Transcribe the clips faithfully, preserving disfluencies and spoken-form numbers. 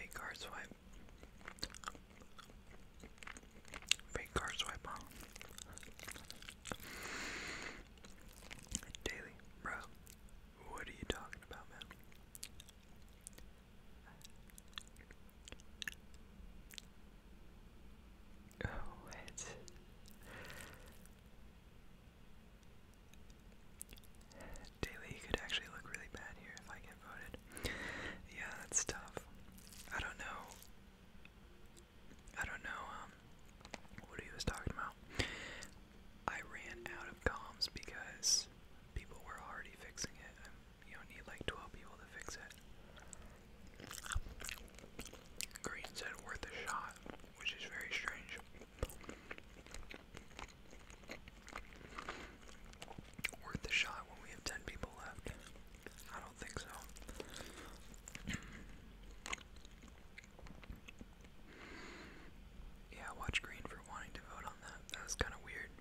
Fake card swipe. Fake card swipe, huh? Daily, bro. What are you talking about, man? Oh, what? Daily could actually look really bad here if I get voted. Yeah, that's tough. I don't know. I don't know um what he was talking about. I ran out of comms because people were already fixing it. Um, you don't need like twelve people to fix it. Green said worth a shot, which is very strange. Worth the shot when we have ten people left? I don't think so. Yeah, watch green for wanting to vote on that. That was kind of weird.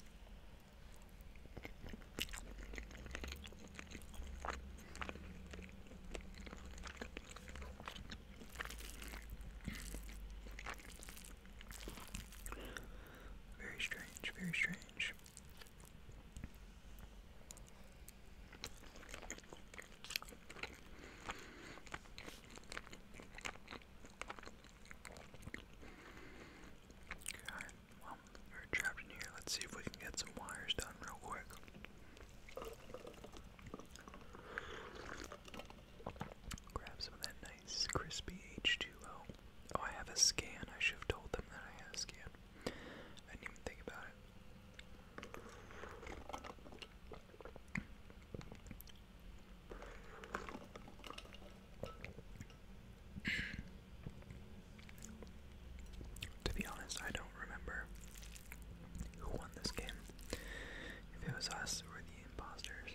Very strange, very strange. Okay, well, we're trapped in here. Let's see if we can get some wires done real quick. Grab some of that nice crispy H two O. Oh, I have a scan. I should have told them that I had a scan. I didn't even think about it. To be honest, I don't remember who won this game. If it was us or the imposters.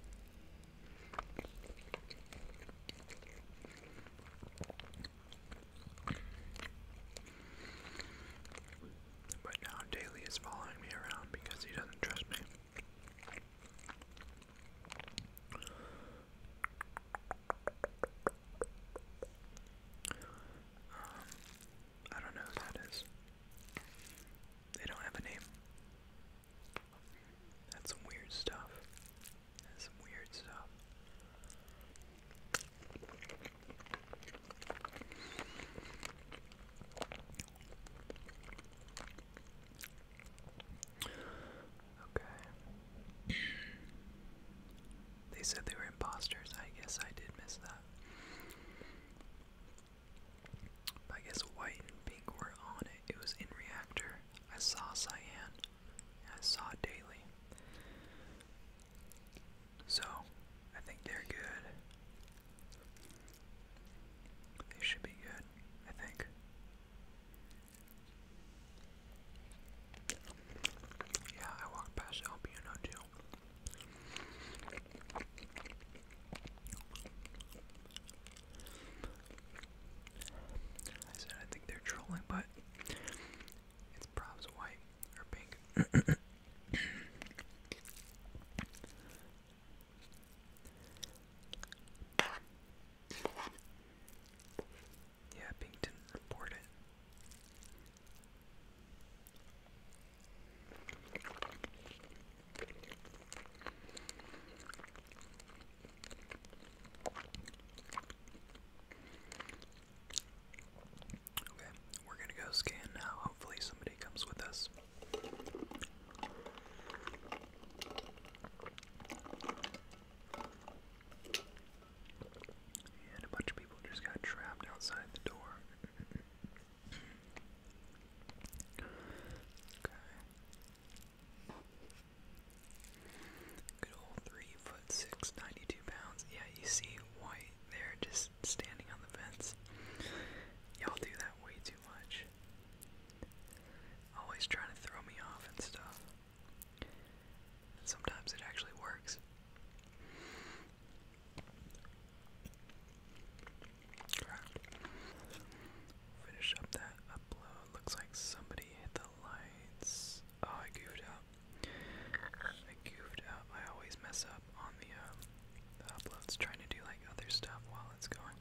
But now Daly is following me around because he doesn't trust me. Um, I don't know who that is. They don't have a name. That's some weird stuff. That's some weird stuff. Okay. They said they were imposters. I guess I did miss that. But I guess white and pink were on it. It was in reactor. I saw cyan. I saw Daily. So, I think they're good. They should be good, I think. Yeah, I walked past El Piano too. I said I think they're trolling, but it's probs white or pink. Yeah, pink didn't report it. Okay, we're gonna go scan now. Hopefully somebody comes with us. And a bunch of people just got trapped outside the door. Okay. Good old three foot six, ninety-two pounds. Yeah, you see white there just standing on the fence. Y'all do that way too much. Always trying to throw me off and stuff. And sometimes it actually works. Crap. Finish up that upload. Looks like somebody hit the lights. Oh, I goofed out. I goofed out. I always mess up on the, um, the uploads trying to do like other stuff while it's going.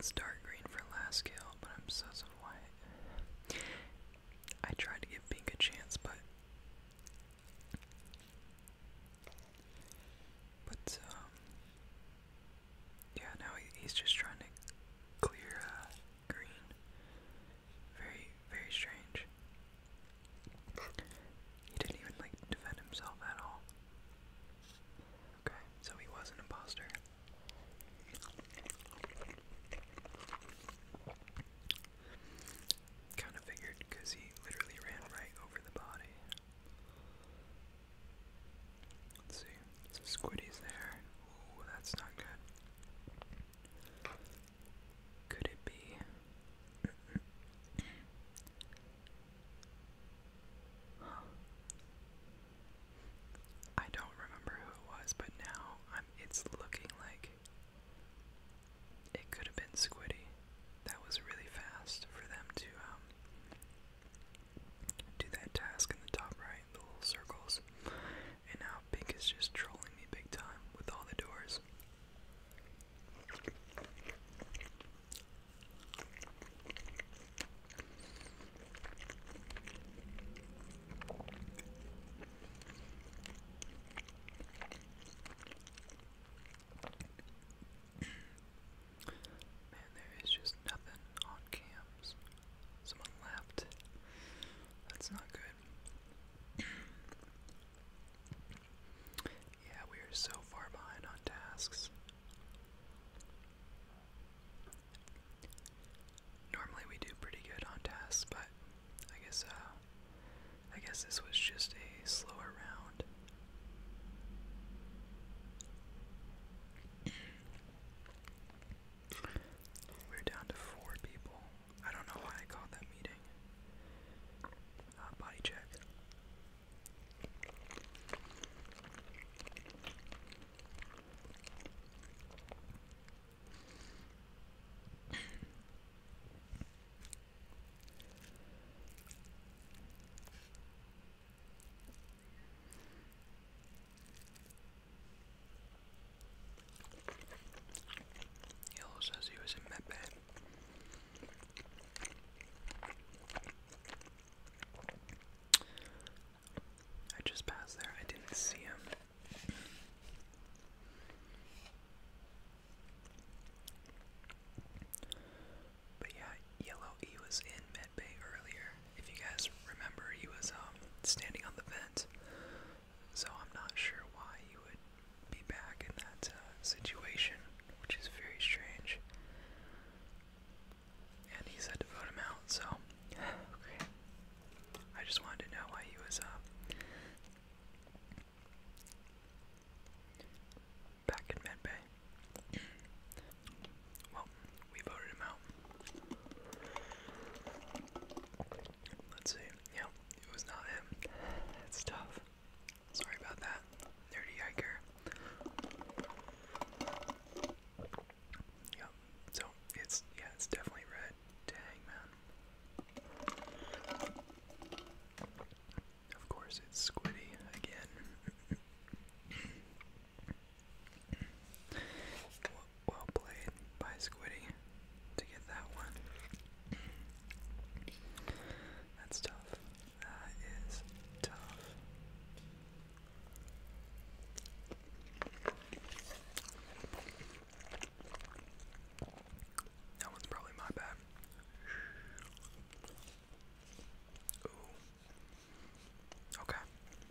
It's dark green for last scale, but I'm sus of white. I tried to give pink a chance, but but um yeah, now he, he's just trying to clear uh, green. Very very strange. He didn't even like defend himself at all. Okay, so he was an imposter. Kind of figured because he literally ran right over the body. Let's see. Some squiddies there. Ooh, that's not good. Could it be? Huh. I don't remember who it was, but now I'm it's looking like it could have been Squiddy. That was really fast for them to um do that task in the top right, the little circles. And now Pink is just trolling me big time with all the doors. Man, there is just nothing on cams. Someone left. That's not good. Yeah, we are so far behind on tasks. Normally we do pretty good on tasks, but I guess uh I guess this was just a slower round. We're down to four people. I don't know why I called that meeting. Uh, body check. Yellow says he was in medbay. I just passed there. I didn't see him. But yeah, Yellow, he was in medbay earlier. If you guys remember, he was um standing on the vent. So I'm not sure why he would be back in that uh, situation, which is very strange. And he said to vote him out, so okay. I just wanted to know why he was uh, back in medbay. Well, we voted him out. Let's see. Yeah, it was not him. That's tough. Sorry about that. Nerdy hiker. Yep. So it's yeah, it's definitely red. Dang, man. Of course it's Squiddy again. well, well played by Squiddy to get that one. That's tough. That is tough. That one's probably my bad. Ooh. Okay.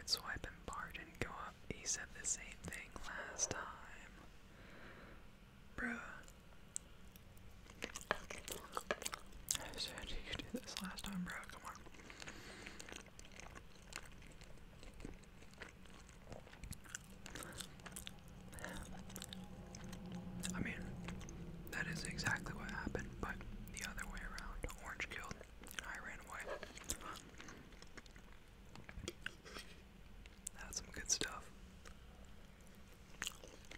forward swipe and bar didn't go up. He said the same thing last time. Bruh. I said you could do this last time, bro. Come on. I mean, that is exactly what happened, but the other way around. Orange killed, and I ran away. That's some good stuff.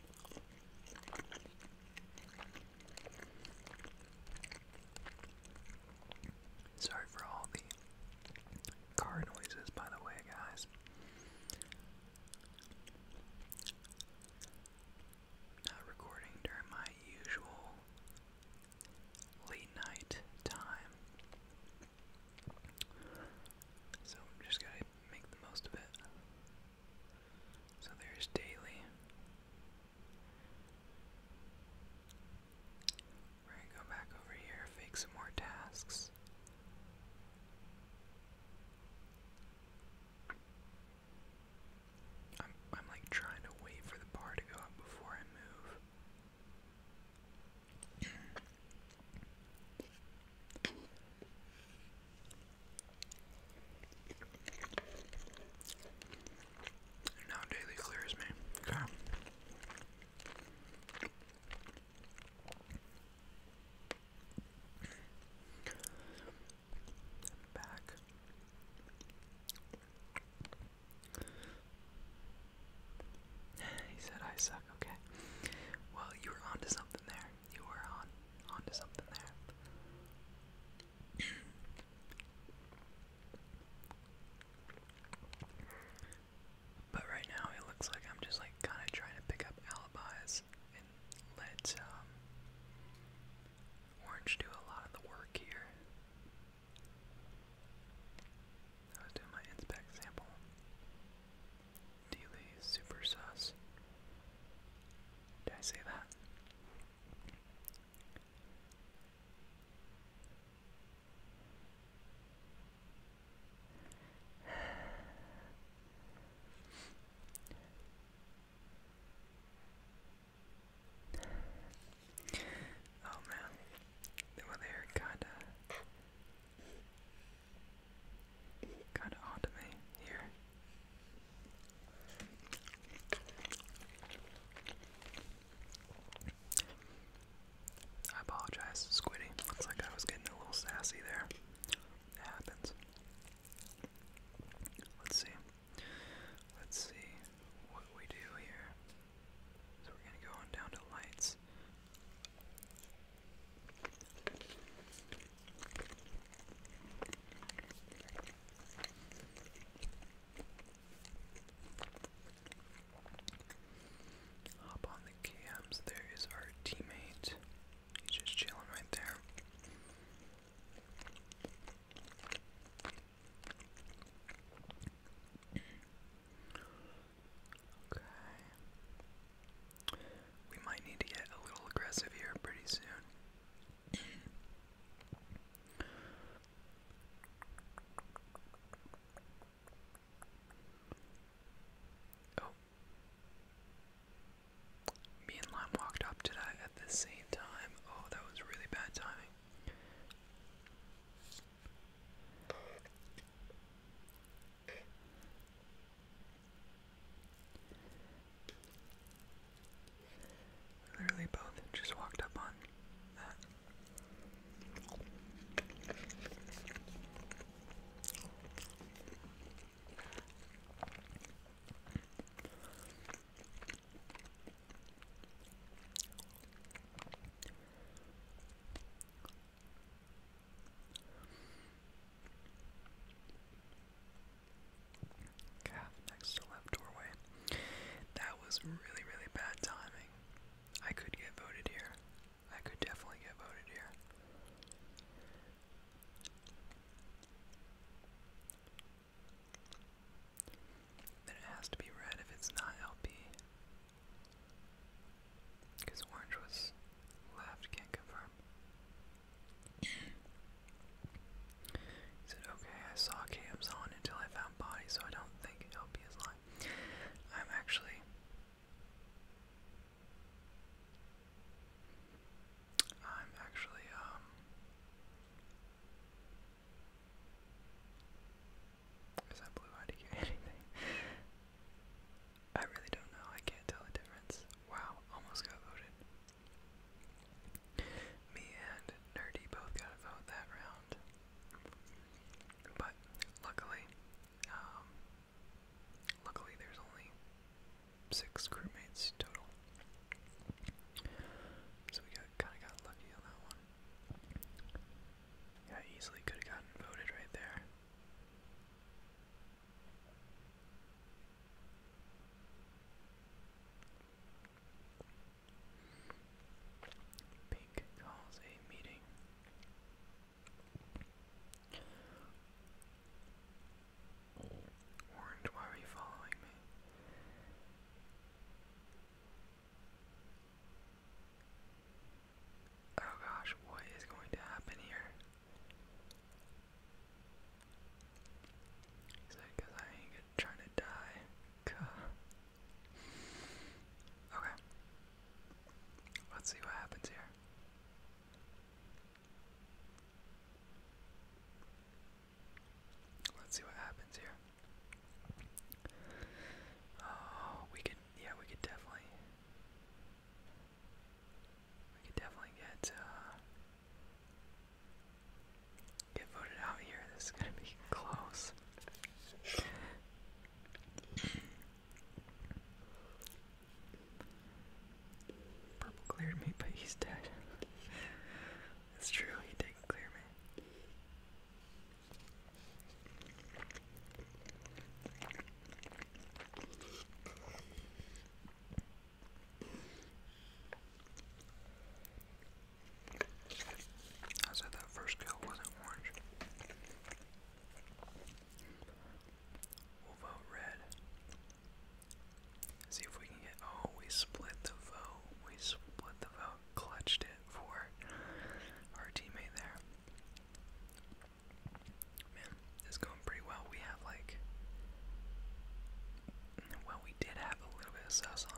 sauce on